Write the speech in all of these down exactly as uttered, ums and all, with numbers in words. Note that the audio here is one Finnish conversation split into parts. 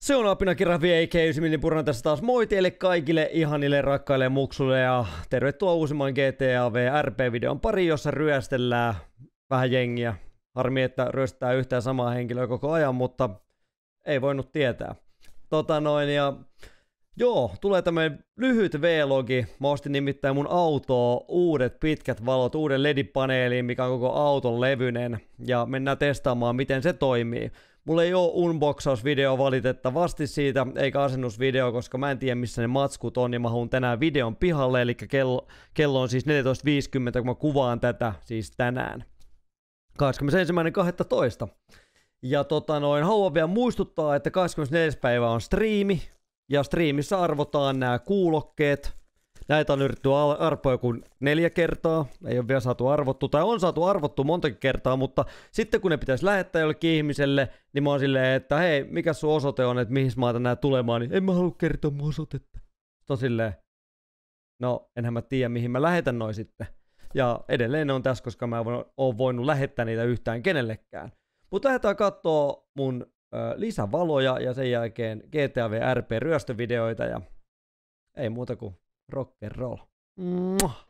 Se on Apina Kiravi, A K yhdeksän Millin Purna tässä taas moi teille kaikille ihanille rakkaille muksuille ja tervetuloa uusimman G T A V R P-videon pari, jossa ryöstellään vähän jengiä. Harmi, että ryöstetään yhtään samaa henkilöä koko ajan, mutta ei voinut tietää. Tota noin ja joo, tulee tämmönen lyhyt V-logi. Mä ostin nimittäin mun autoa uudet pitkät valot, uuden L E D-paneeliin, mikä on koko auton levyinen ja mennään testaamaan miten se toimii. Mulla ei oo unboxausvideo valitettavasti siitä, eikä asennusvideo, koska mä en tiedä missä ne matskut on, ja mä haluan tänään videon pihalle, eli kello, kello on siis neljätoista viisikymmentä, kun mä kuvaan tätä siis tänään. kahdeskymmenesensimmäinen kahdestoista Ja tota noin, haluan vielä muistuttaa, että kahdeskymmenesneljäs päivä on striimi, ja striimissä arvotaan nämä kuulokkeet. Näitä on yritetty arpoa joku neljä kertaa, ei ole vielä saatu arvottu, tai on saatu arvottu montakin kertaa, mutta sitten kun ne pitäisi lähettää jollekin ihmiselle, niin mä oon silleen, että hei, mikä sun osoite on, että mihin mä otan nää tulemaan, niin en mä halua kertoa mun osoitetta. Sitten on silleen, no enhän mä tiedä mihin mä lähetän noin sitten. Ja edelleen ne on tässä, koska mä en oo voinut lähettää niitä yhtään kenellekään. Mutta lähdetään kattoo mun ö, lisävaloja ja sen jälkeen G T A V R P-ryöstövideoita ja ei muuta kuin rock and roll. Mwah.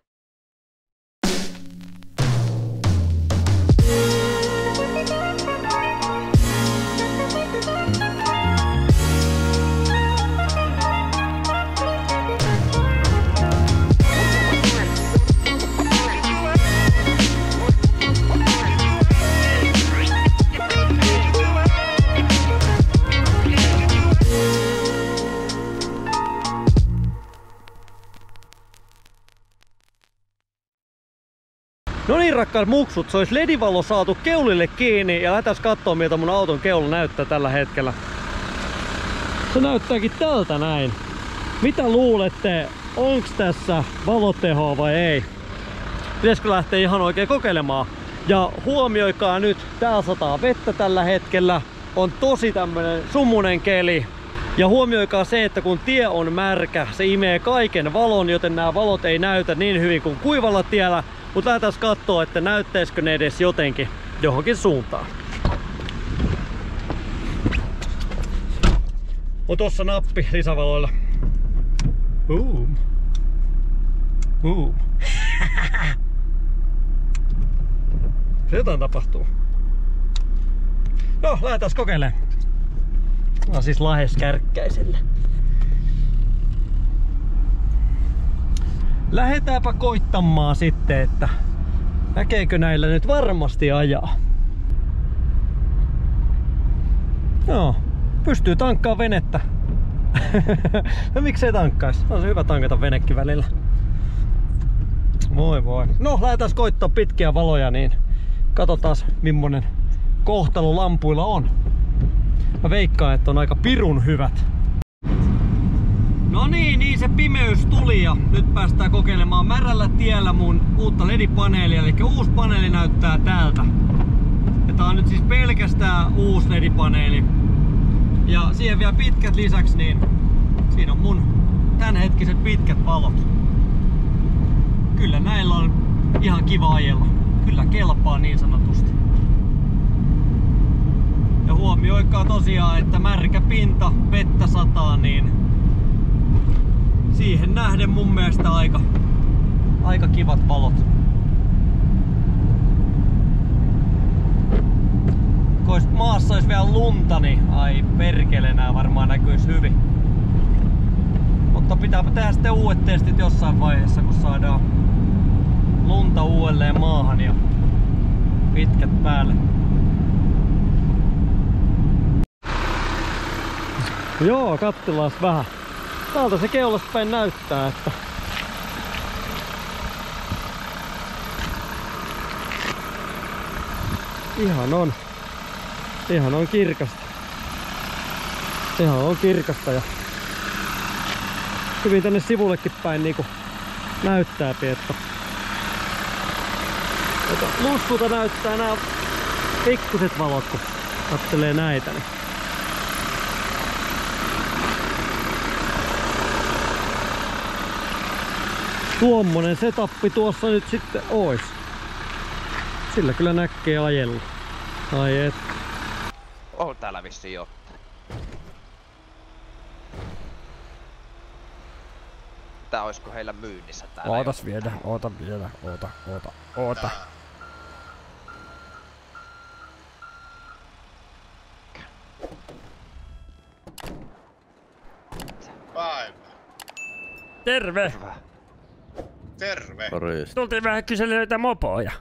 No niin rakkaat muksut, se olisi L E D-valo saatu keulille kiinni ja lähdetään kattoo miltä mun auton keula näyttää tällä hetkellä. Se näyttääkin tältä näin. Mitä luulette, onks tässä valotehoa vai ei? Pitäisikö lähteä ihan oikein kokeilemaan? Ja huomioikaa nyt, täällä sataa vettä tällä hetkellä. On tosi tämmönen sumunen keli. Ja huomioikaa se, että kun tie on märkä, se imee kaiken valon, joten nämä valot ei näytä niin hyvin kuin kuivalla tiellä. Mutta lähdetään kattoo, että näyttäisikö ne edes jotenkin johonkin suuntaan. On tossa nappi lisävaloilla. Boom. Boom. Se jotain tapahtuu. No, lähdetään kokeilemaan. No siis Lahes Kärkkäiselle. Lähdetäänpä koittamaan sitten, että näkeekö näillä nyt varmasti ajaa. Joo, pystyy tankkaamaan venettä. No miksei tankkais? On se hyvä tankata venekin välillä. Voi voi. No lähdetään koittaa pitkiä valoja, niin katsotaan millainen kohtalo lampuilla on. Mä veikkaan, että on aika pirun hyvät. No niin, niin se pimeys tuli ja nyt päästään kokeilemaan märällä tiellä mun uutta L E D-paneelia, eli uusi paneeli näyttää täältä. Ja tää on nyt siis pelkästään uusi L E D-paneeli. Ja siihen vielä pitkät lisäksi, niin siinä on mun tämänhetkiset pitkät valot. Kyllä näillä on ihan kiva ajella. Kyllä kelpaa niin sanotusti. Ja huomioikaa tosiaan, että märkä pinta, vettä sataa, niin siihen nähden mun mielestä aika, aika kivat valot. Kun maassa olisi vielä lunta, niin ai perkele, nää varmaan näkyisi hyvin. Mutta pitääpä tehdä sitten uudet testit jossain vaiheessa, kun saadaan lunta uudelleen maahan ja pitkät päälle. Joo, katsellaan vähän. Täältä se keulasta päin näyttää, että ihan on, ihan on kirkasta. Ihan on kirkasta ja hyvin tänne sivullekin päin niinku näyttää piettä. Lussulta näyttää nämä pikkuset valot, kun katselee näitä. Niin. Tuommoinen setappi tuossa nyt sitten ois. Sillä kyllä näkee ajella. Ai et. On täällä vissiin jo. että olisiko heillä myynnissä täällä. Ootas vielä, oota vielä, oota, oota, oota. Päivä. Terve! Hyvä. Terve. Morjesta. Tultiin vähän kyselyitä mopoja.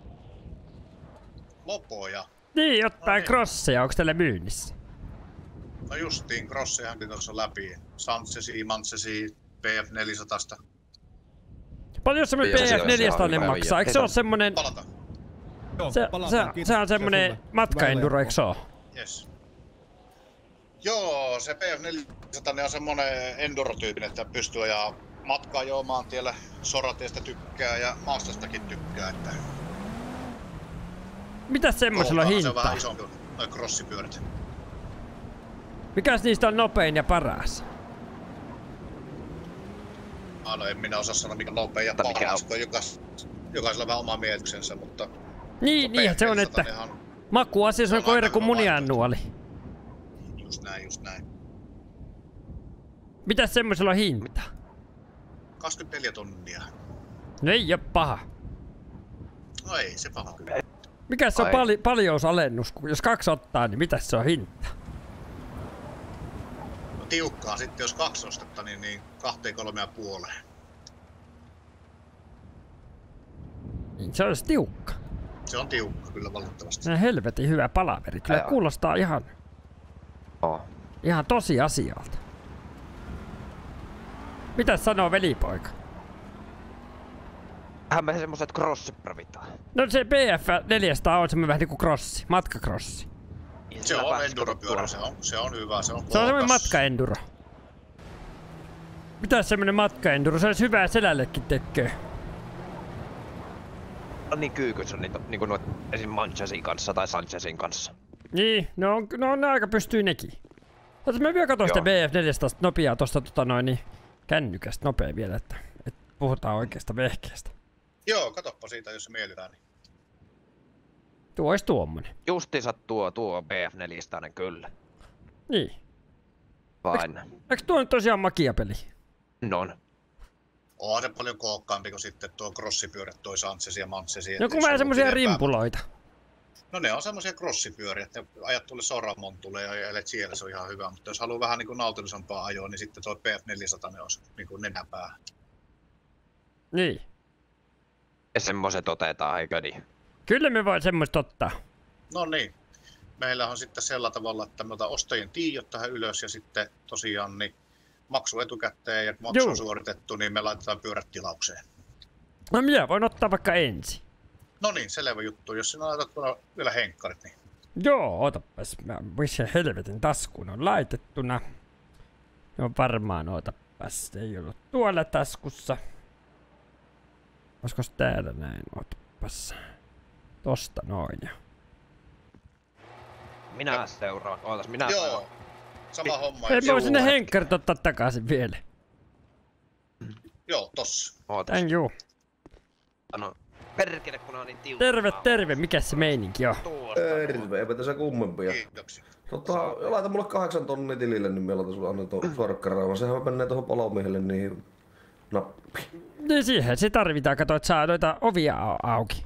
Mopoja. Niin, jotain No niin. crosseja, onks teillä myynnissä? No justiin, Crossi hankin tuossa läpi. Sanchesi, Manchesi, P F neljäsataa. Paljon semmonen P Joo, se F on neljäsataa ihan maksaa? Eikö se hyvä. oo semmonen... Palata. Joo, Se, palataan. se, Kiitos. se on semmonen sulle. matkaenduro, eikö se oo? Yes. Joo, se P F neljäsataa on semmonen endurotyypinen, että pystyy ajaa matkaa joo maantiellä, sorateista tykkää ja maastostakin tykkää. Että Mitäs semmosella on Kooltaan se on hintaa? vähän isompi, noi crossipyörät. Mikäs niistä on nopein ja paras? Ah, no en minä osaa sanoa mikä nopein ja Mutta mikä paras, on? kun jokas, jokaisella on vähän oma mielityksensä, mutta... Niin, niin se on, että P F neljäsataa on makuasia se on Se on koira aika kuin hyvä muniannuoli. just näin, just näin. Mitäs semmosella on hinta? kaksikymmentäneljä tonnia. No ei oo paha. No ei se paha kyllä. Mikäs se on Ai. pali paljousalennus? Kun jos kaksi ottaa, niin mitäs se on hinta? No tiukkaa sitten, jos kaksi ostetta, niin, niin kahteen kolme ja puoleen. Niin se olisi tiukka. Se on tiukka kyllä valitettavasti. Se on helvetin hyvä palaveri. Kyllä Joo. kuulostaa ihan, Oo. ihan tosi asialta. Mitäs sanoo velipoika? Vähän me semmoset crossit pravitaan. No se P F neljäsataa on semmoinen vähän niinku crossi, matkakrossi. Se on enduropyörä, se on, se on hyvä, se on Se on semmoinen kookas. matkaenduro. Mitäs semmoinen matkaenduro? Se olisi hyvää selällekin tekee. On niin kyykyssä niitä, niinku noit esim. Manchesin kanssa tai Sanchezin kanssa. Niin, no on, no on ne aika pystyy nekin. Otas mä vielä katon sitä Joo. B F neljäsataa nopeaa tosta tota noin niin kännykästä nopea vielä, että, että puhutaan oikeasta vehkeestä. Joo, katoppa siitä, jos se miellytään. Niin. Tuo olisi tuommoinen. Justiinsa tuo, tuo B F neljäsataa kyllä. Niin. Vain. Eikö tuo nyt tosiaan makia peli? Non. On se paljon kookkaampi kuin sitten tuo crossipyörät, toi Sanchesi ja Manchesi. No kun vähän semmosia rimpuloita. No ne on semmosia crossipyöriä, että ne ajat tuolle Soramontulle ja elet siellä, se on ihan hyvä. Mutta jos haluaa vähän niin kuin nautillisempaa ajoa, niin sitten tuo P F neljäsataa ne olisi niin kuin nenäpää. Niin. Ja semmoset otetaan, eikö niin? Kyllä me voi semmoista ottaa. No niin. Meillä on sitten sillä tavalla, että me otan ostajien tiijot tähän ylös ja sitten tosiaan niin maksu etukäteen ja kun maksu Juu. on suoritettu, niin me laitetaan pyörät tilaukseen. No minä voin ottaa vaikka ensin. No niin, selvä juttu. Jos sinä laitat tuolla vielä henkkarit, niin Joo, otapas. Mä missä helvetin taskuun on laitettuna. No varmaan otapas. Ei ollut tuolla taskussa. Oiskos täällä näin? Otapas. Tosta noin. Ja. Minä Joo. seuraan. Ootas, minä joo, sama homma. Ei Joo, voi sinne hetki. henkkarit ottaa takaisin vielä. joo, tossa. Ootas. Tän juu. Sano. Perkele, kun on niin tiukka. Terve, terve. Mikäs se meininki on? Tuosta. Terve, eipä tässä kummempia. Kiitoksia. Tota, laita mulle kahdeksan tonnia tilille, niin me laitan sulle annan tuon suorakkaraavan. Sehän menee tuohon palomiehelle niin nappi. Niin siihen se tarvitaan. Kato, että saa noita ovia au- auki.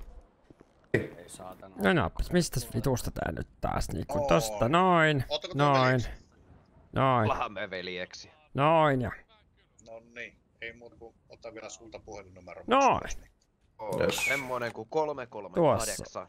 No naappas, mistäs vitusta tää nyt taas niinku Oo. tosta noin. Ootteko tuo Noin. veljeksi? Noin. Lahan me veljeksi. Noin ja. No niin, ei muuta kuin ottaa vielä sulta puhelinnumero. Noin. Oo. Yes. Semmonen kuin kolme kolme Tuossa. kahdeksan.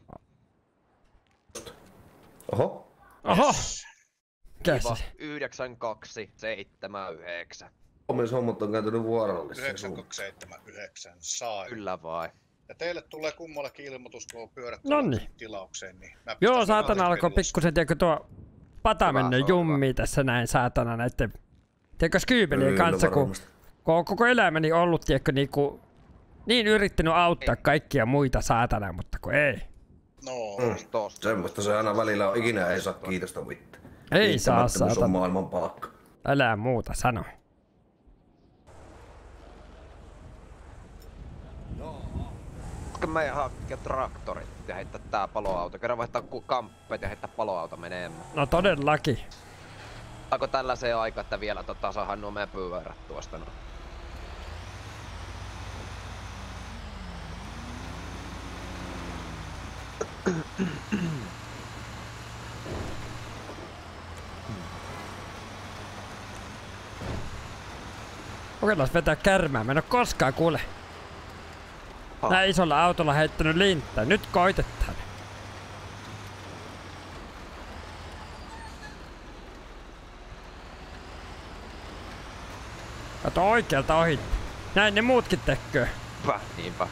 Oho. Oho! Mikäs Kiva. se? yhdeksän kaksi seitsemän yhdeksän. Omis hommat on käytynyt vuorollisesti. yhdeksän kaksi seitsemän yhdeksän saa. Kyllä vai. Ja teille tulee kummallakin ilmoitus, kun on pyörät Nonni. tullut tilaukseen. Niin mä Joo, pistän saatana sen alkoi alas pikkusen, tiedätkö tuo pata Hyvä, mennä se on jummiin tässä näin saatana näitten. Tiedätkö Skyybelien Kyllä, kanssa, kun varmasti. kun on koko elämäni ollut, tiedätkö niinku niin yrittänyt auttaa kaikkia muita saatana, mutta kun ei. No, Mm. Tosta. Semmoista se aina välillä on. Ikinä ei saa kiitosta mitään. Ei saa Riittämättömyys on saatana. maailman palkka. Älä muuta sano. Koska mä en hankkia traktorit ja heittää tää paloauto. Kerran vaihtaa ku- kamppeet ja heittää paloauto menemään. No todellakin. Saako tällaiseen aikaan, että vielä tota saadaan nuo meidän pyörät tuosta no? Kokeillaan vetää kärmää. Mä en oo koskaan kuule. Nää isolla autolla heittänyt linttää. Nyt koitetaan. Kato oikealta ohi. Näin ne muutkin tekee. Niinpä, niinpä.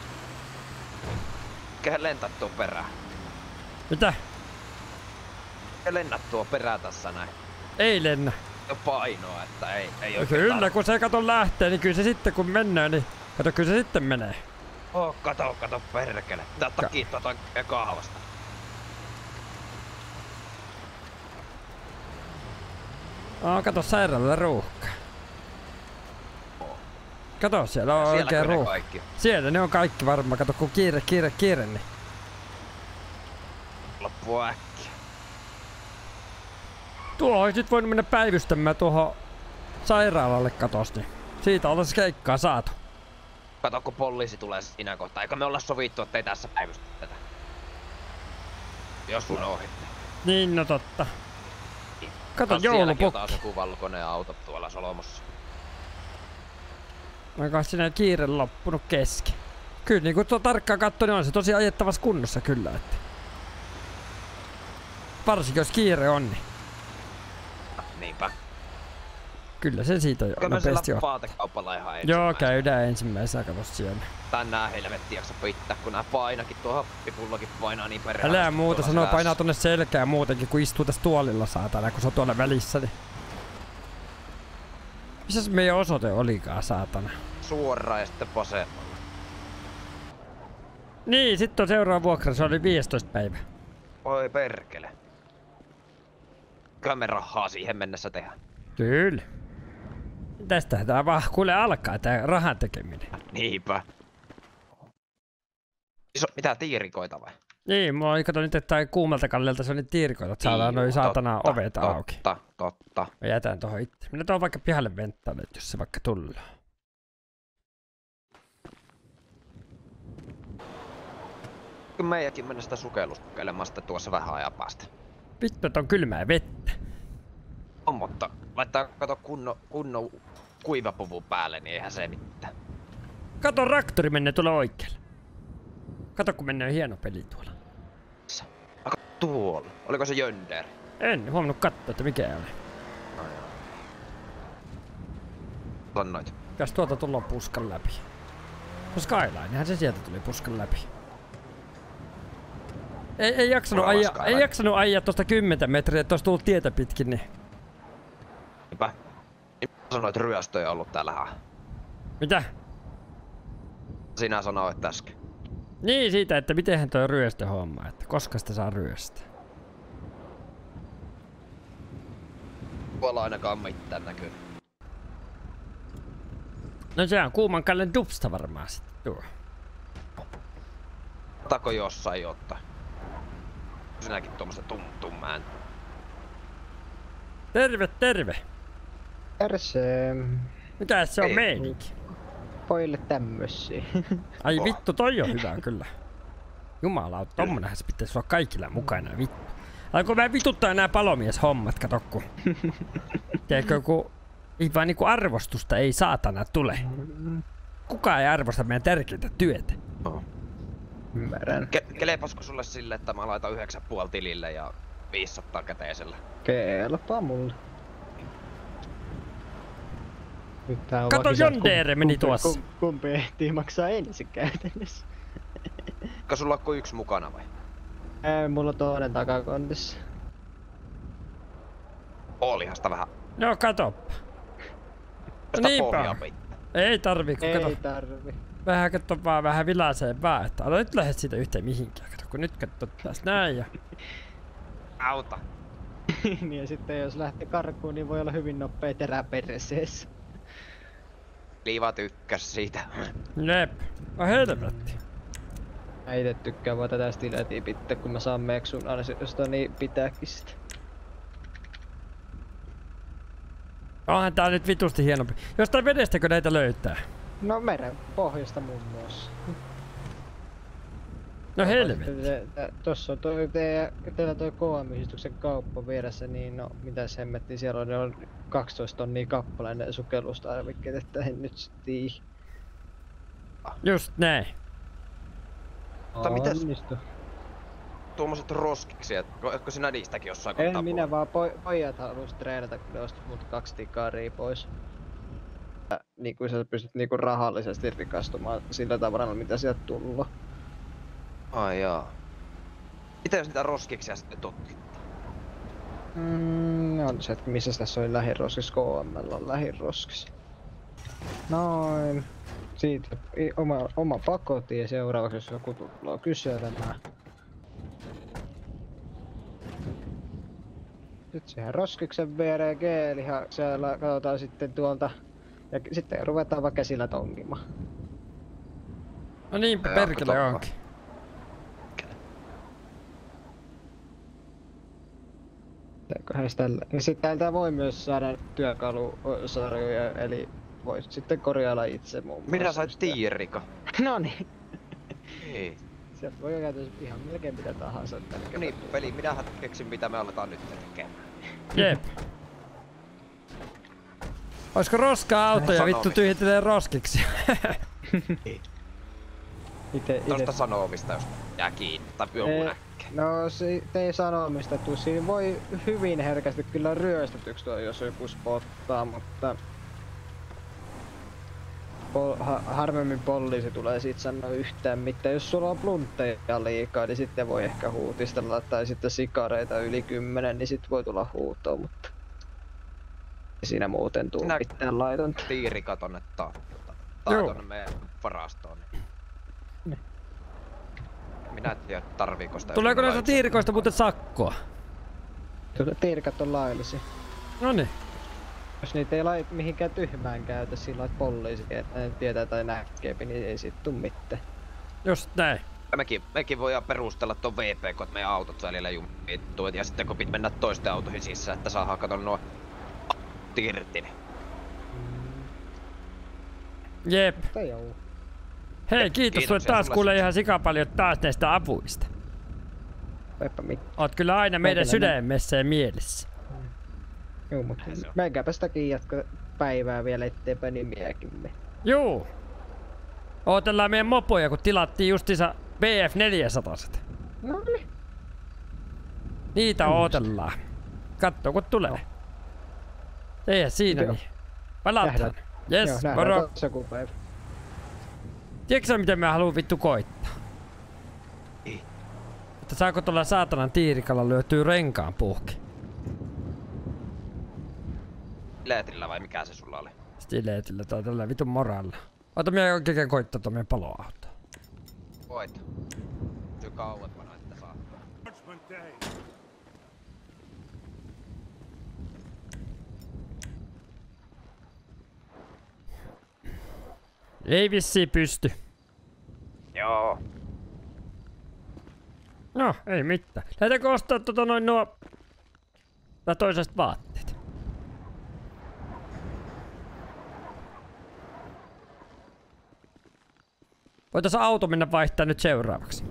Kehen lentät tuo perään? Mitä? Kehen lennät tuo perään tässä näin? Ei lennä. Jo painoa, että ei, ei No oikein kyllä, tarvi. kun se kato lähtee, niin kyllä se sitten kun mennään, niin kato kyllä se sitten menee. Oh, kato, kato perkele. Tää takia tota kahvasta. Aa, kato sairaalalla ruuhka. Kato, siellä on Siellä oikein kyllä ne ruuhka. kaikki. Siellä ne on kaikki varmaan, kato kun kiire, kiire, kiire, niin. Loppuu äkkiä. Tuo olisi nyt voinut mennä päivystämään tuohon sairaalalle katos, niin siitä oltaisi keikkaa saatu. Kato, kun poliisi tulee siinä kohtaa. Eikö me olla sovittu, ettei tässä päivystetä? Jos sun ohitte. Niin, no totta. Kato Sielläkin on joulupukki. taas joku valkoinen auto tuolla Solomossa. Onko siinä kiire loppunut kesken? Kyllä niin kun tuo tarkkaan katso, niin on se tosi ajettavassa kunnossa kyllä. Että. Varsinkin jos kiire on, niin Niinpä. kyllä se siitä jo Kyllä me nopeasti siellä on. vaatekaupalla ihan Joo, ensimmäisenä. käydään ensimmäisenä, kato siellä. Tänään helvetti jaksa pitää, kun nää painakin tuohon pipullakin painaa niin perään. Älä muuta sanoo, painaa tonne selkään muutenkin, kun istuu tässä tuolilla saatana, kun se on tuolla välissä. Niin. Missä se meidän osoite olikaan, saatana? Suoraan ja sitten vasemmalla. Niin, sitten on seuraava vuokra, se oli viidestoista päivä. Oi perkele. Kyllä me rahaa siihen mennessä tehdään. Kyllä. Tästä tää vaan kuule alkaa tää rahan tekeminen. Niinpä. Iso, mitä tiirikoita vai? Niin, mulla oli kato nyt, että tää kuumalta kallelta se on niitä tiirikoita, että saadaan noi saatana totta, ovet totta, auki. Totta, totta. Mä jätän tohon itse. Minä tuon vaikka pihalle venttaalle, jos se vaikka tulee. Kyllä meidänkin mennä sitä sukelluskokeilemaan sitten tuossa vähän ajan päästä. Vittu, että on kylmää vettä. On, mutta laittaa kato kunnon kunno kuivapuvun päälle, niin eihän se mitään. Kato, traktori menee tuolla oikealle. Kato, kun menee hieno peli tuolla. Aika tuolla. Oliko se Jönder? En huomannut katsoa, että mikä oli. No joo. Lannoit. Kas tuolta tullaan puskan läpi. No Skylinehän se sieltä tuli puskan läpi. Ei, ei jaksanut Mulla on ajaa, Skyline. ei jaksanut ajaa tosta kymmentä metriä, että olisi tullut tietä pitkin, niin. Niinpä. Niin sanoit, että ryöstöjä on ollut täällä. Mitä? Sinä sanoit äsken. Niin siitä, että mitenhän toi ryöstöhomma, että koska sitä saa ryöstää. Tuolla ainakaan mitään näkyy. No se on kuuman kallen dupsta varmaan sitten tuo. Otako jossain jotta? Sinäkin tuommoista tum tum ään. Terve, terve! Persee. Mikä se on Ei. meininki? Pojille tämmösiä. Ai Oh. vittu, toi on hyvä kyllä. Jumalauta, tommonenhan se pitäisi olla kaikilla mukana, vittu. Alkoi vähän vituttaa nämä palomieshommat, kato kun. Tiedätkö, kun ei vaan niinku arvostusta ei saatana tule. Kukaan ei arvosta meidän tärkeintä työtä. Oh. Ymmärrän. Ke kelepasko sulle sille, että mä laitan yhdeksän puoli tilille ja viisisataa käteisellä? Kelpaa mulle. Nyt tää on Kato, vaan kisa, John Deere meni kumpi, tuossa. Kumpi, kumpi ehtii maksaa ensin käytännössä. Onko sulla kuin yksi mukana vai? Ei, mulla on toinen takakontissa. Olihan sitä vähän. No katoppa. Sitä niinpä. pohjaa pitää. Ei tarvii, kun kato. Ei tarvi. Vähän kato vaan vähän vilaisee vaan, että älä nyt lähde siitä yhteen mihinkään. Kato, kun nyt katsot taas näin ja. Auta. Niin ja sitten jos lähtee karkuun, niin voi olla hyvin nopea terä perseessä. Liiva tykkäs siitä. Jep. No helvetti. Mä ite tykkään vaan tätä stilätiä pitää, kun mä saan meksun ansiosta, niin pitääkin sitä. Onhan tää nyt vitusti hienompi. Jostain vedestäkö näitä löytää? No meren pohjasta muun muassa. No helvetti. Tossa on toi teidän, teillä toi K M-yhdistyksen kauppa vieressä, niin no mitäs hemmettiin, siellä on, on kaksitoista tonnia kappaleen sukellustarvikkeet, että en nyt sit tiiä. Just näin. Mutta mitäs Onnistu. tuommoiset roskiksi, et- etkö sinä niistäkin jossain En kohtaa minä puhunut? vaan poj pojat halus treenata, kun ne ostit multa kaksi tikaria pois. Ja niin kuin sä pystyt niinku rahallisesti rikastumaan sillä tavalla, mitä sieltä tullut. Ai jaa. Mitä jos niitä roskiksia sitten tutkittaa? Mm, on se, että missä tässä oli lähiroskis, K M on lähiroskis. Noin. Siitä i- oma, oma pakotin ja seuraavaksi jos joku tulee kyselemään. Nyt siihen roskiksen viereen geelihan siellä katsotaan sitten tuolta. Ja sitten ruvetaan vaan käsillä tonkimaan. No niinpä Joo, perkele kato. onkin. Teeköhän sitä tällä. Ja sitten täältä voi myös saada työkalusarjoja, eli voisit sitten korjailla itse muun muassa. Minä sait sitä. tiirika. No niin. Ei. Sieltä voi käytössä ihan melkein mitä tahansa. No niin, peli, minähän keksin mitä me aletaan nyt tekemään. Jep. Oisko roskaa auto ja Sanomista. vittu tyhjentelee roskiksi? Ite, Tosta ite. sanomista jos jää kiinni, tai joku Ei, näkee. No se ei sanomista tuu. Siinä voi hyvin herkästi kyllä ryöstetyksi tuo, jos joku spottaa, mutta... Pol, ha, harvemmin poliisi tulee sit sanoa yhtään mitään. Jos sulla on bluntteja liikaa, niin sitten voi ehkä huutistella, tai sitten sikareita yli kymmenen, niin sit voi tulla huutoa, mutta... Ei siinä muuten tuu Nä- mitään laitonta. Tiirika tonne taa. Taa Joo. tonne meidän varastoon. Niin. Minä en tiedä tarviiko sitä. Tuleeko jos näistä mulla tiirikoista yksi- muuten sakkoa? Kyllä tiirikat on laillisia. Noniin. Jos niitä ei lait mihinkään tyhmään käytä sillä että poliisi tietää tai näkee, niin ei sit tuu mitään. Just näin. Mekin, mekin voidaan perustella ton V P, kun meidän autot välillä jumittuu, ja sitten kun pit mennä toisten autoihin sisään, että saadaan kato nuo irti. niin Jep. Mutta joo. Hei, kiitos sulle Kiitoksia taas sulle. kuule ihan sikapaljon taas näistä avuista. Eipä mitään. Oot kyllä aina meidän Meikäläinen. sydämessä ja mielessä. Joo, mutta Näin se on. meikäpä sitäkin jatka päivää vielä eteenpäin nimiäkin me. Juu. Ootellaan meidän mopoja, kun tilattiin justiinsa B F neljäsataa. No niin. Niitä ootellaan. Katso kun tulee. Eihän siinä Joo. niin. Palataan. Nähdään. Joo, Jes, nähdään moro. tossa joku päivä. Tiedätkö sä miten mä haluan vittu koittaa? Ei. Että saako tuolla saatanan tiirikalla lyötyä renkaan puhki? Leetrillä vai mikä se sulla oli? Stileetillä tai tällä vitun moralla. Ota minä oikein koittaa tuon meidän paloautoa. Voit. Syy kauempana, että saa. Ei vissiin pysty. Joo. No, ei mitään. Lähdetäänkö ostaa tota noin nuo... Tää toisesta vaatteet. Voitais auto mennä vaihtaa nyt seuraavaksi.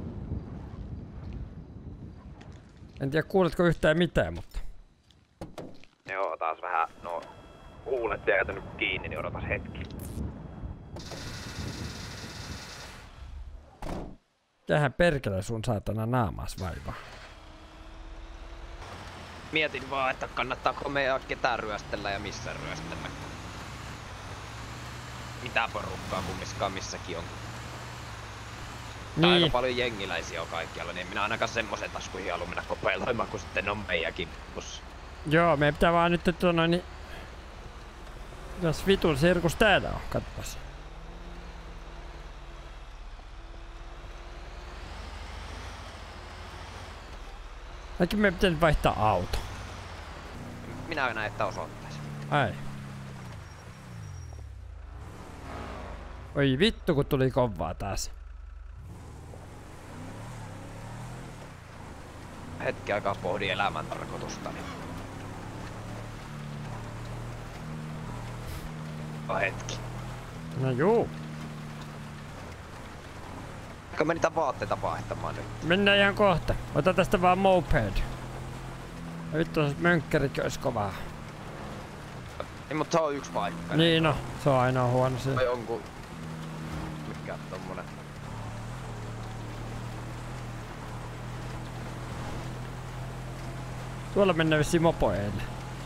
En tiedä kuuletko yhtään mitään, mutta... Joo, taas vähän, no, huulet jäätänyt kiinni, niin odotas hetki. Tähän perkele sun saatana naamaas vaivaa. Mietin vaan, että kannattaako meidän ketään ryöstellä ja missä ryöstellä. Mitä porukkaa kummiskaan missäkin on. Niin. Aika Niin, paljon jengiläisiä on kaikkialla, niin minä ainakaan semmoisen taskuihin halua mennä kopeiloimaan, kun sitten on meidänkin bus. joo, meidän pitää vaan nyt tuota noin niin... Jos vitun sirkus täällä on, katsopas. Ainakin meidän pitää nyt vaihtaa auto. Minä näen, että osoittaisin. Ai. Oi vittu kun tuli kovaa taas. Hetki aikaa pohdin elämän tarkoitusta, niin... Oh, hetki. No juu. Menetkö me niitä vaatteita vaihtamaan nyt? Mennään ihan kohta. Ota tästä vaan moped. Nyt on mönkkärikin ois kovaa. Ei, mutta se on yksi paikka. Niin no, se on aina huono se. Tai jonkun... Mikä tommonen? Tuolla mennään vissiin mopoeille.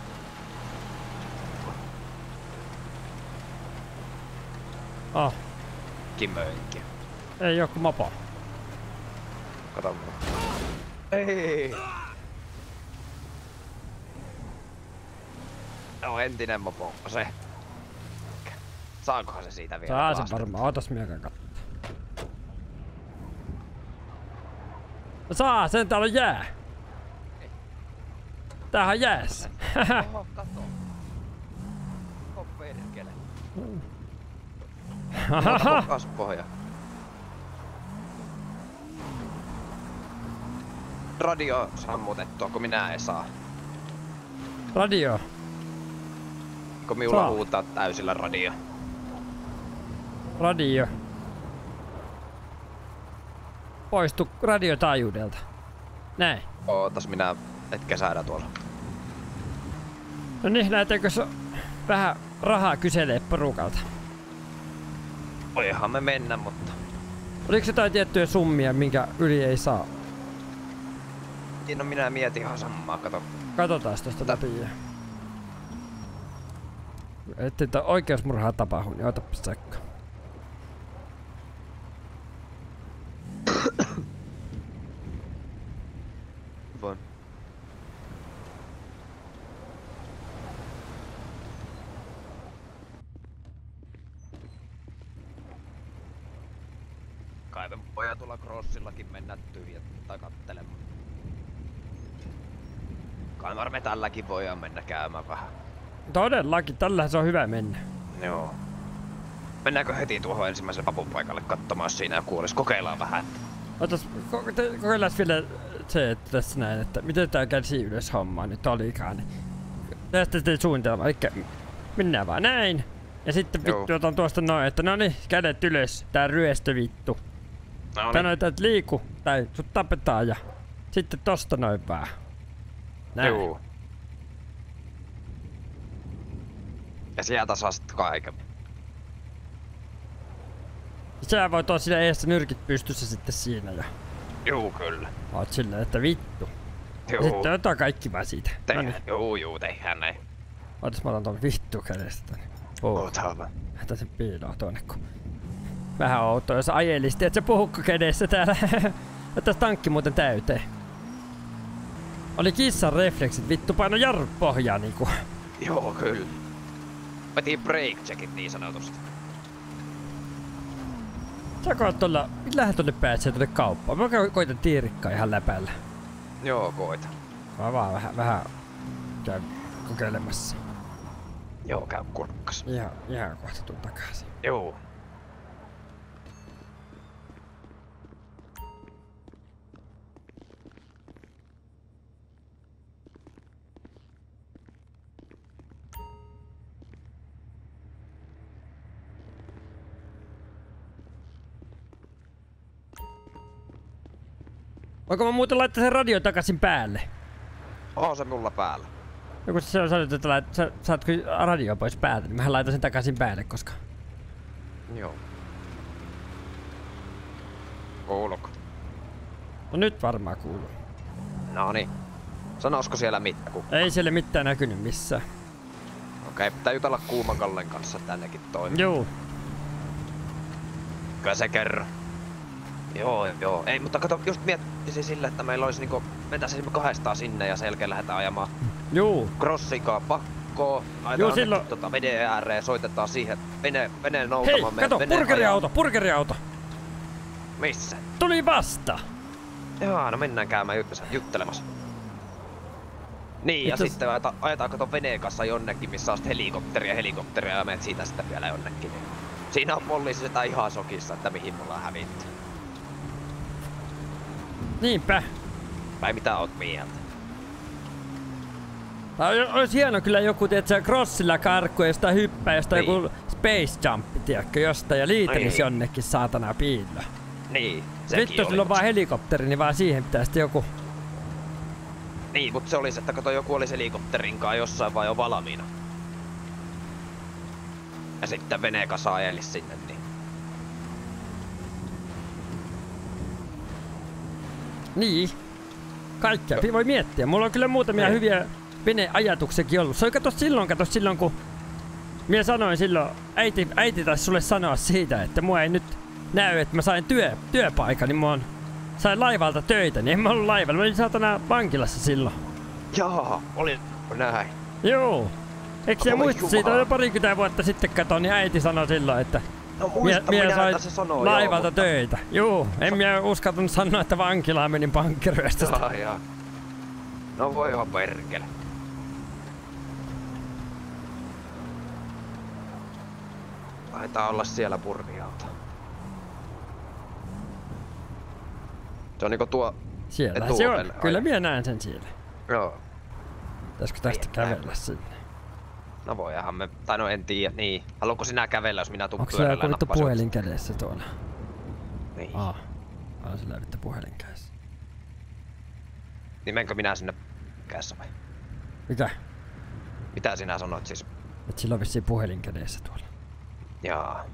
Oh. Kimöinki. Ei joku mopo. Kato. Ei. No entinen mopo se. Saankohan se siitä vielä? Saa vastata? se varmaan, ootas miekään katsoa. No saa sen, täällä on jää. Tämähän on jäässä. Oho, kato. Oho, perkele. Kaspohja. Radio sammutettua, kun minä en saa. Radio. Kun minulla Saa. huutaa täysillä radio. Radio. Poistu radiotaajuudelta. Näin. Ootas minä hetken säädä tuolla. No niin, lähdetäänkö so vähän rahaa kyselee porukalta? Voihan me mennä, mutta... Oliko jotain tiettyjä summia, minkä yli ei saa? No minä mietin ihan samaa, kato. Katsotaan tosta läpi. Ettei tää oikeusmurhaa tapahdu, niin otapas sekka. Voin. Kai me pojat tuolla crossillakin mennä tyhjät tai kattelemaan. Kai me tälläkin voidaan mennä käymään vähän. Todellakin, tällähän se on hyvä mennä. Joo. Mennäänkö heti tuohon ensimmäiselle papupaikalle katsomaan, jos siinä joku olisi? Kokeillaan vähän. Otas, ko te, kokeillaan vielä se, että tässä näin, että miten tää käsi ylös hommaa nyt olikaan. Niin tästä sitten suunnitelma, eli mennään vaan näin. Ja sitten Joo. vittu otan tuosta noin, että no niin, kädet ylös, tää ryöstö vittu. No Tää niin. noin, että liiku, tai sut tapetaan ja sitten tosta noin vähän. Näin. Juu. Ja sieltä saa sitten kaiken. Sä voit olla siinä eessä nyrkit pystyssä sitten siinä ja Juu, kyllä. oot silleen, että vittu. Ja Juu. sitten otetaan kaikki vaan siitä. Tehdään. Noniin. Juu, juu, tehdään näin. Ootas mä otan ton vittu kädestä. Oh. Ota vaan. Lähtää sen piiloon tuonne kun... Vähän outoa, jos ajelisti, et se puhukko kädessä täällä. Otas tankki muuten täyteen. Oli kissan refleksit, vittu paino jarrut pohjaan niinku. Joo, kyllä. Vetiin break checkit niin sanotusti. Saako tuolla... Millähän tuonne pääsee tuonne kauppaan? Mä koitan tiirikkaa ihan läpällä. Joo, koita. Mä vaan vähän, vähän käyn kokeilemassa. Joo, käy kurkkas. Ihan, ihan kohta tuun takaisin. Joo. Voinko mä muuten laittaa sen radio takaisin päälle? On se mulla päällä. Joku se on sanonut, että lait, sä, saatko radio pois päältä, niin mähän laitan sen takaisin päälle, koska... Joo. Kuuluuko? No nyt varmaan kuuluu. Noniin. Sanoisiko siellä mitään? Ei siellä mitään näkynyt missään. Okei, pitää jutella Kuuman Kallen kanssa tännekin toimii. Juu. Kyllä se kerro. Joo, joo. Ei, mutta kato, just miettisin sillä, että meillä olisi niinku... Mentäisimme kahdestaan sinne ja sen jälkeen lähdetään ajamaan Juu. crossikaa pakkoon. Juu, Ajetaan silloin- silloin... tota veden ääreen, soitetaan siihen vene, veneen Hei, noutamaan. kato, veneen purkeriauto, purkeriauto! ajamaan. Missä? Tuli vasta! Joo, no mennään käymään juttelemassa. juttelemassa. Niin, ja Itse- sitten ajeta, ajetaan kato veneen kanssa jonnekin, missä on sit helikopteria, helikopteria ja menet siitä sitten vielä jonnekin. Siinä on poliisi sitä ihan sokissa, että mihin me ollaan hävitty. Niinpä. Vai mitä oot mieltä? Tää olisi hieno kyllä joku, tietsä, crossilla karkku ja sitä hyppää, josta Niin. joku space jump, tiedätkö, jostain ja liitelisi Niin. jonnekin saatana piiloon. Niin, Vittu, sulla on vaan helikopteri, niin vaan siihen pitää sitten joku... Niin, mut se oli se, että kato joku olisi helikopterinkaan jossain vai jo valmiina. Ja sitten vene kasa ajelis sinne, niin... Niin. Kaikkea voi miettiä. Mulla on kyllä muutamia Ei. hyviä veneajatuksiakin ollut. Se oli kato silloin, kato silloin kun... Minä sanoin silloin, äiti, äiti taisi sulle sanoa siitä, että mua ei nyt näy, että mä sain työ, työpaikan, niin mä on, sain laivalta töitä, niin en mä ollut laivalla. Mä olin saatana vankilassa silloin. Jaa, oli näin. Joo. Eikö se muista siitä jo parikymmentä vuotta sitten kato, niin äiti sanoi silloin, että no muista, mie, mie sai sanoo, laivalta joo, töitä. Joo, en minä uskaltanut sanoa, että vankilaan menin pankkiryöstöstä. Jaa, jaa. No voi ihan perkele. Taitaa olla siellä purnialta. Se on niinku tuo... Siellä se on. Kyllä minä näen sen siellä. Joo. Pitäisikö tästä kävellä sinne? No voihan me... Tai no en tiedä, niin. Haluatko sinä kävellä, jos minä tuun pyörällä nappasun? Onko se puhelin kädessä tuolla? Niin. Aa. Aa, sillä vittu puhelin kädessä. Niin menkö minä sinne kädessä vai? Mikä? Mitä sinä sanoit siis? Et sillä on vissiin puhelin kädessä tuolla. Jaa.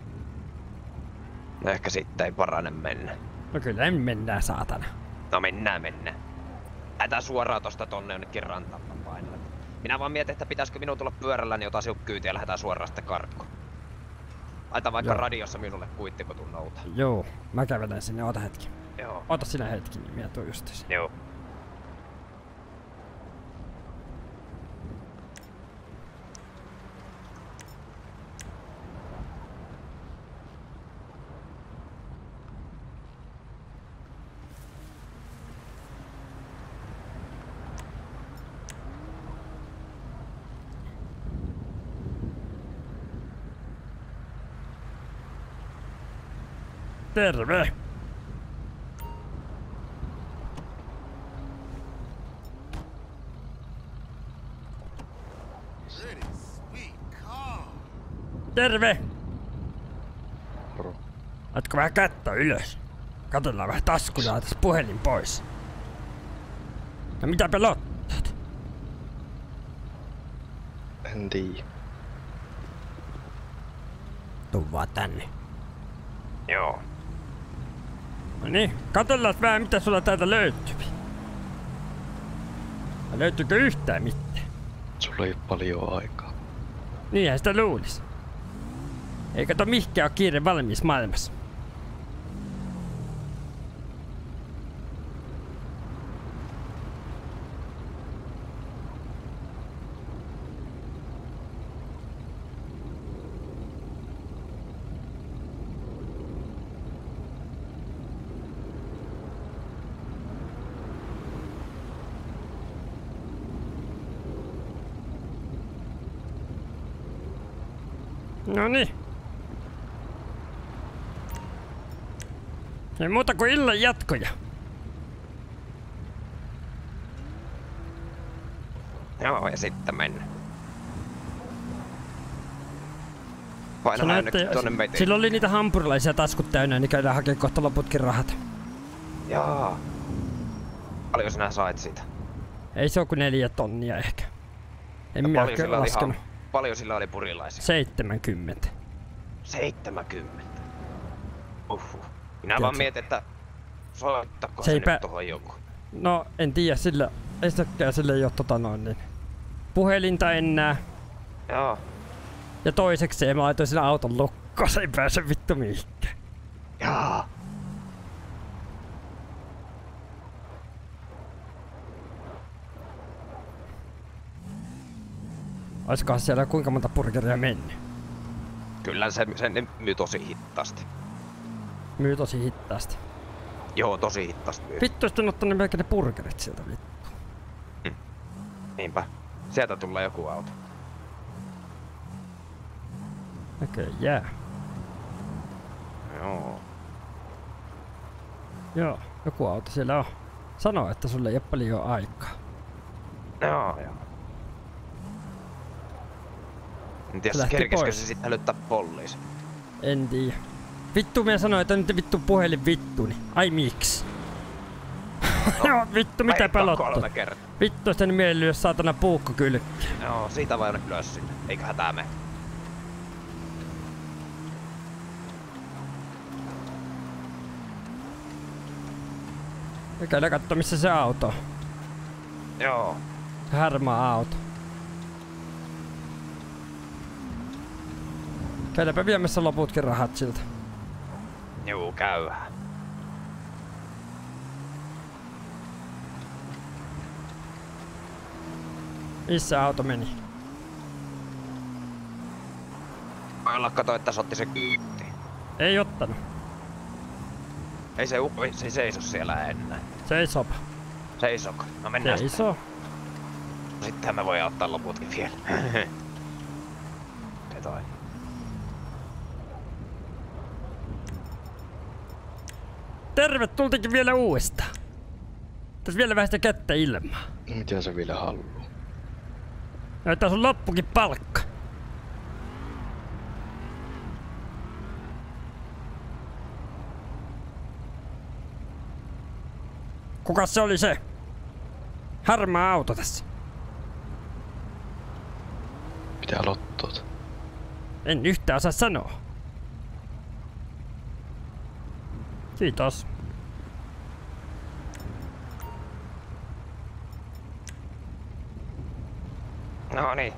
No ehkä sitten ei parane mennä. No kyllä en mennään saatana. No mennään mennään. Lähdetään suoraan tosta tonne jonnekin rantaan painella. Minä vaan mietin, että pitäisikö minun tulla pyörällä, niin otan sinut kyytiin ja lähdetään suoraan sitten karkuun. Laita vaikka Joo. radiossa minulle kuitti, kun tuun nouta. Joo, mä kävelen sinne, ota hetki. Joo. Ota sinä hetki, niin minä tuun justiin. Joo. Terve! Terve! Laitko vähän kättä ylös? Katsellaan vähän taskuja tässä puhelin pois. No mitä pelottat? En tiedä. Tuu vaan tänne. Joo. No niin, katsellaan vähän mitä sulla täältä löytyy. Löytyykö yhtään mitään? Sulla ei paljon aikaa. Niinhän sitä luulis. Ei kato mihkään oo kiire valmis maailmassa. Noniin. Ei muuta kuin illan jatkoja. Joo, ja sitten mennä. Painahan ainakin tuonne meitä. Sillä oli niitä hampurilaisia taskut täynnä, niin käydään hakemaan kohta loputkin rahat. Jaa. Paljon sinä sait siitä? Ei se oo kuin neljä tonnia ehkä. En no, minä paljon, laskenut. Sillä paljon sillä oli purilaisia? Seitsemänkymmentä. Seitsemänkymmentä. Uhuh. Minä Tiedätkö? vaan mietin, että soittako se, se nyt pä... tohon joku. No en tiedä, sillä ei sitäkään sillä ei oo tota noin niin. Puhelinta enää. Joo. Ja toiseksi mä laitoin sillä auton lukkoon, se ei pääse vittu mihinkään. Jaa. Oiskohan siellä kuinka monta burgeria mennyt? Kyllä se, se myy tosi hittaasti. Myy tosi hittaasti? Joo, tosi hittaasti myy. Vittu, sitten on ottanut melkein ne burgerit sieltä vittu. Hmm. Niinpä. Sieltä tulee joku auto. Okei, okay, jää. Yeah. Joo. Joo, joku auto siellä on. Sano, että sulle ei ole paljon aikaa. Joo, joo. En tiedä, kerkeskö se sitten hälyttää poliisi. En tiedä. Vittu minä sanoin, että nyt vittu puhelin vittuni. Ai miksi? No, vittu mitä Heittaa pelottaa. kolme kertaa. Vittu sitten mieli lyö saatana puukko kylkki. Joo, siitä vai jonnekin ylös sinne. Eiköhän tää mene. Käydään katso missä se auto on. Joo. Se harmaa auto. Käydäänpä viemässä loputkin rahat siltä. Juu, käyhän. Missä auto meni? Olla kato, että se otti se kyytti. Ei ottanut. Ei se, ei se seiso siellä enää. Seisopa. Seisoko? No mennään Seisoo. sitten. Sittenhän me voidaan ottaa loputkin vielä. Se toi. Terve, tultikin vielä uudestaan. Tässä vielä vähän sitä kättä ilmaa. Mitä se vielä haluaa? Näyttää sun loppukin palkka. Kukas se oli se? Harmaa auto tässä. Mitä lottoot? En yhtään osaa sanoa. Kiitos. No niin.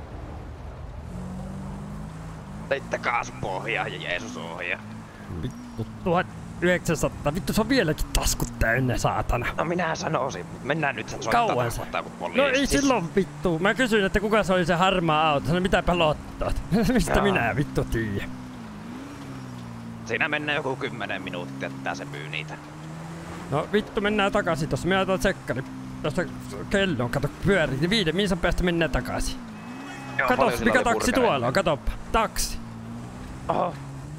Teitte kaasupohjaa ja Jeesus ohjaa. Vittu, tuhatyhdeksänsataa. Vittu se on vieläkin taskut täynnä, saatana. No minä sanoisin, mennään nyt sen soittaa. Kauan se? Ottaa, No ei silloin vittu. Mä kysyin, että kuka se oli se harmaa auto. Sanoin, mitä pelottat? Mistä Jaa. minä vittu tiedän? Siinä mennään joku kymmenen minuuttia, että se myy niitä. No vittu, mennään takaisin tossa. Minä otan tsekkari. Tosta kellon, kato pyörii. Viiden minsan päästä mennään takaisin. Joo, Kato, paljon sillä mikä oli taksi burgereita. tuolla on, katoppa. Taksi. Oho.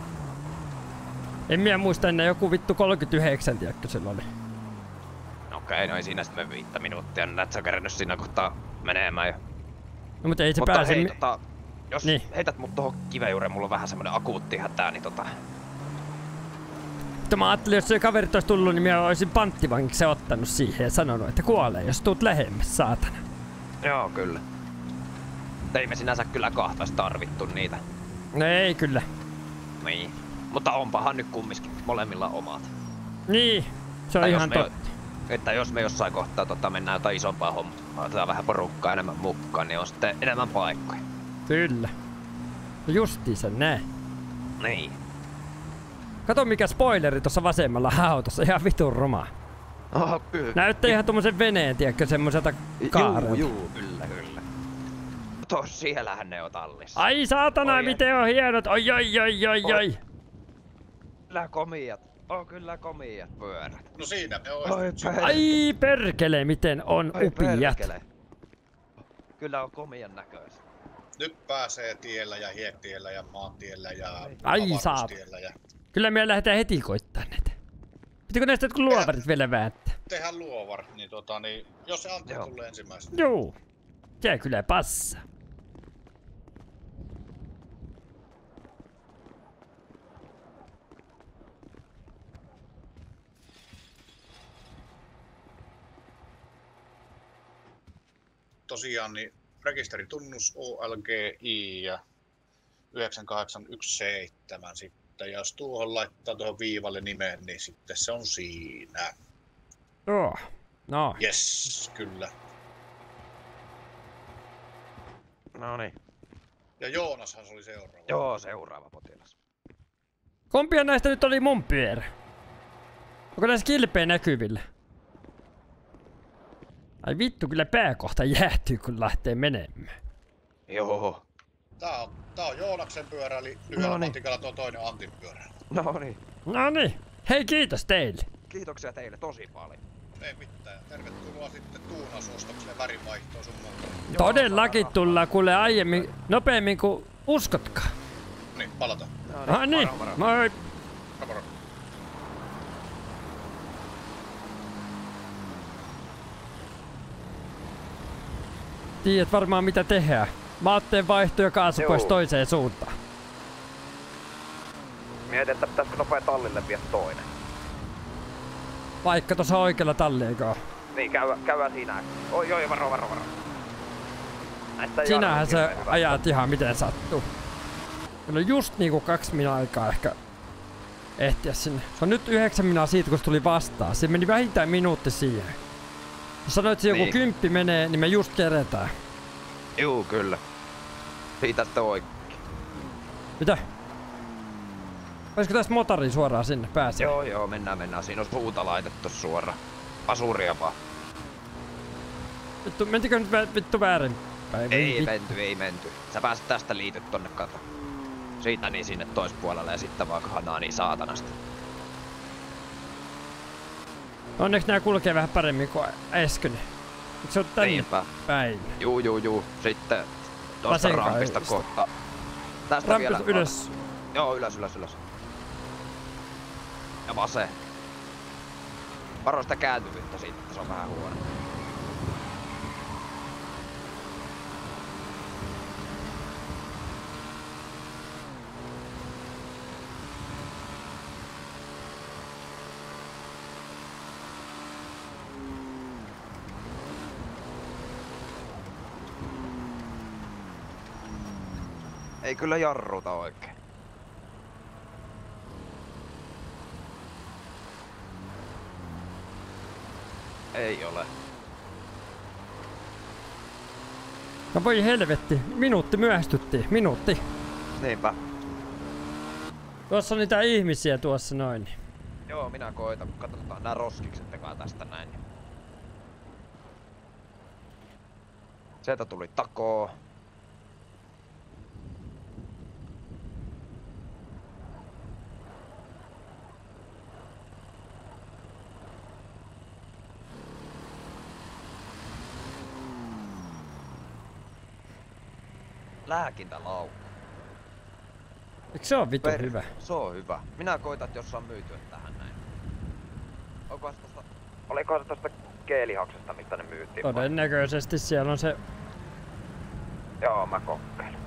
En minä muista enää, joku vittu kolmekymmentäyhdeksän, tiedätkö sillä oli. Okei, no ei siinä sitten viittä minuuttia. Näet sä kerännyt siinä kohtaa menemään jo. No mutta ei se Mutta pääse... hei, mi- tota, jos Niin. heität mut tohon kiven mulla on vähän semmonen akuutti hätää, niin tota... Mutta mä ajattelin, jos se kaverit olisi tullut, niin minä olisin panttivangiksi ottanut siihen ja sanonut, että kuolee, jos tuut lähemmäs, saatana. Joo, kyllä. Ei me sinänsä kyllä kahtais tarvittu niitä. No ei kyllä. Niin. Mutta onpahan nyt kumminkin molemmilla omat. Niin, se on Tai jos ihan me- totta. Että jos me jossain kohtaa tota, mennään jotain isompaa hommaa, otetaan vähän porukkaa enemmän mukaan, niin on sitten enemmän paikkoja. Kyllä. No justiinsa näin. Niin. Kato mikä spoileri tuossa vasemmalla autossa, ihan vitun ruma. Oh, kyllä. Näyttää ihan tommosen veneen, tiedätkö, semmoiselta kaarelta. Juu, juu, kyllä, kyllä. Tos siellähän ne on tallissa. Ai saatana, Oi, miten on hienot! Oi, oi, oi, oi, oi! Kyllä komiat. On kyllä komiat pyörät. No siinä ne Oi, on. perkele. Ai perkele, miten on Oi, upiat! perkele. Kyllä on komian näköistä. Nyt pääsee tiellä ja hietiellä ja maantiellä ja Ai avaruustiellä ja Kyllä me lähdetään heti koittaa näitä. Pitikö näistä jotkut luovarit vielä vääntää? tehdään luovar, niin tota niin, jos se Antti Joo. tulee ensimmäisenä. Juu. Se kyllä passaa. Tosiaan niin rekisteritunnus O L G I ja yhdeksän kahdeksan yksi seitsemän sitten. Ja jos tuohon laittaa tuohon viivalle nimen, niin sitten se on siinä. Joo. No. Yes, kyllä. No niin. Ja Joonashan se oli seuraava. Joo, seuraava potilas. Kumpia näistä nyt oli mun pyörä? Onko näissä kilpeä näkyvillä? Ai vittu, kyllä pääkohta jäähtyy kun lähtee menemään. Joo. Tää on, tää on Joonaksen pyörä, eli lyhyellä No niin. matikalla tuo toinen on Antin pyörä. No niin. No niin. Hei, kiitos teille. Kiitoksia teille tosi paljon. Ei mitään. Tervetuloa sitten tuunausostokselle värivaihtoon sun muuta. Todellakin tullaan kuule aiemmin, nopeammin kuin uskotkaan. Niin, palataan. No niin, moro, moro. moi. Moro, moro. Tiedät varmaan mitä tehdään. Vaatteen vaihto ja kaasu Joo. pois toiseen suuntaan. Mietin, että pitäisikö nopea tallille vielä toinen. Vaikka tuossa oikealla talli, eikö oo? Niin, käy, käydään siinä. Oi, oi, varo, varo, varo. Näistä ei Sinähän jarru sä hirveän ajat ihan miten sattuu. Meillä on just niinku kaksi minaa aikaa ehkä ehtiä sinne. Se on nyt yhdeksän minaa siitä, kun se tuli vastaan. Se meni vähintään minuutti siihen. Jos sanoit, että se joku Niin. kymppi menee, niin me just keretään. Juu, kyllä. Siitä sitten oikein. Mitä? Olisiko tästä motori suoraan sinne pääsee? Joo, joo, mennään, mennään. Siinä on puuta laitettu suoraan. Asuria vaan. Vittu, mentikö nyt vä- vittu väärin? Päin? Ei Vit- menty, ei menty. Sä pääset tästä liityt tonne kato. Siitä niin sinne toispuolelle ja sitten vaan hanaa niin saatanasta. Onneksi nää kulkee vähän paremmin kuin äsken. Eikö se oo tänne Niinpä. päin? Juu, juu, juu. Sitten tosta Vasen rampista kaista. kohta. Tästä Rampista vielä. ylös. Joo, ylös, ylös, ylös. Ja vasen. Varo sitä kääntyvyyttä siitä, se on vähän huono. Ei kyllä jarruta oikein. Ei ole. No voi helvetti, minuutti myöhästyttiin, minuutti. Niinpä. Tuossa on niitä ihmisiä tuossa noin. Joo, minä koitan. Katsotaan nää roskikset tekaa tästä näin. Sieltä tuli takoo. Lääkintälaukku. Eikö se oo vitu Per- hyvä? Se on hyvä. Minä koitan, että jos saan myytyä tähän näin. Onko se tosta... Oliko se tosta G-lihaksesta, mistä ne myytiin? vai? Todennäköisesti siellä on se... Joo, mä kokeilen.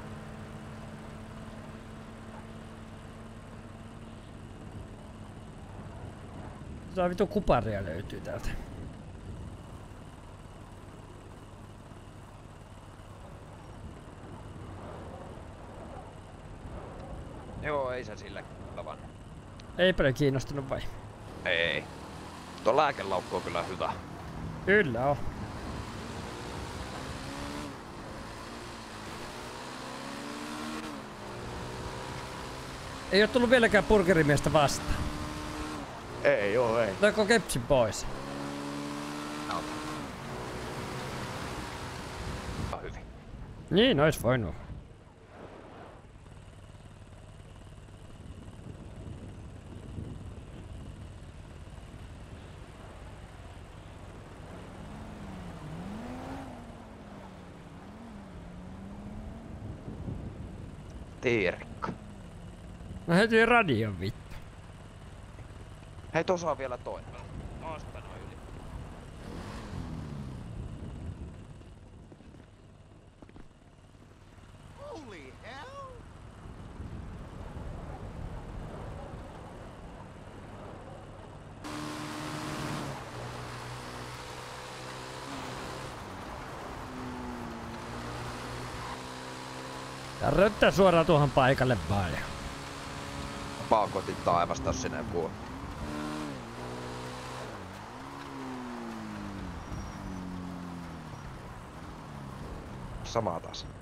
Tää vitu kuparia löytyy täältä. Joo, ei se sille tavan. Ei paljon kiinnostunut vai? Ei. Tuo lääkelaukku on kyllä hyvä. Kyllä on. Ei oo tullut vieläkään burgerimiestä vastaan. Ei oo, ei. Otaanko kepsin pois? Hyvin. Niin, ois voinut. Tiirikka. No heti radion vittu. Hei, tuossa on vielä toinen. Noista noin yli. Ja röttää suoraan tuohon paikalle vaan. Paakotin taivasta, jos sinne puhuu. Sama taas.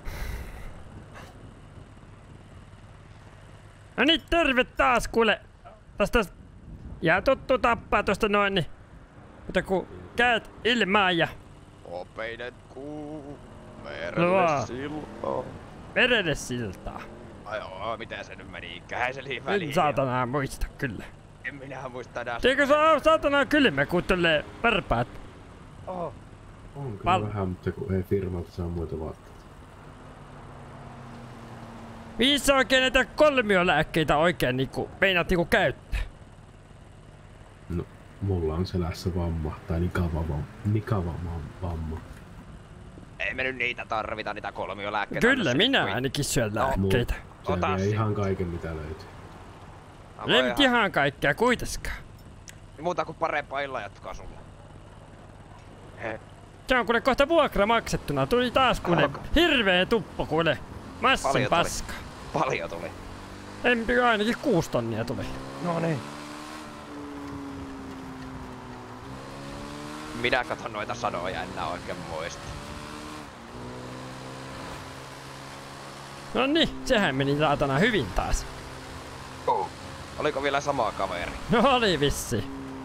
No niin, terve taas kuule. Tästä jää tuttu tappaa tosta noin niin. Mutta kun käyt ilmaan ja Opeinen kuu. Luo. Merelle siltaa. verelle siltaa. Ai joo, miten se nyt meni? Kähän se liin väliin. En saatanaa muista kyllä. En minä muista enää. Eikö se oo saatanaa kylmä kun tulee varpaat? Oh. On kyllä Pal- vähän, mutta kun ei firmalta saa muita vaatteita. Missä oikein näitä kolmiolääkkeitä oikein niinku meinaat niinku käyttää? No, mulla on selässä vamma, tai nikava vamma. Nikava vamma. Ei me nyt niitä tarvita, niitä kolmiolääkkeitä. Kyllä Anna minä se- ainakin syön No, lääkkeitä. Se Ota vie si- ihan kaiken mitä löytyy. Ei nyt ihan kaikkea kuitenkaan. Muuta kuin parempaa illan jatkoa sulle. He. Se on kuule kohta vuokra maksettuna. Tuli taas kuule Alko. hirveä tuppo kuule. Massin Paljon paska. Tuli. Paljon tuli. Empi ainakin kuusi tonnia tuli. No niin. Minä katon noita sanoja, en nää oikein muista. No niin, sehän meni saatana hyvin taas. Oh. Oliko vielä sama kaveri? No oli vissi.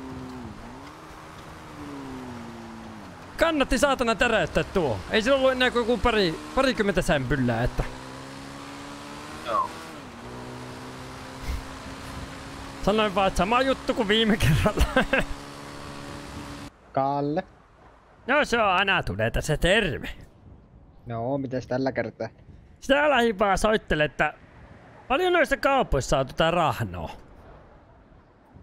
Kannatti saatana täräyttää tuo. Ei se ollut enää kuin joku pari, parikymmentä sämpyllää, että... Joo. Sanoin vaan, että sama juttu kuin viime kerralla. Kalle. No se on aina tulee tässä terve. No, mites tällä kertaa? Sitä lähin vaan soittele, että paljon noissa kaupoissa saa tota rahnoa.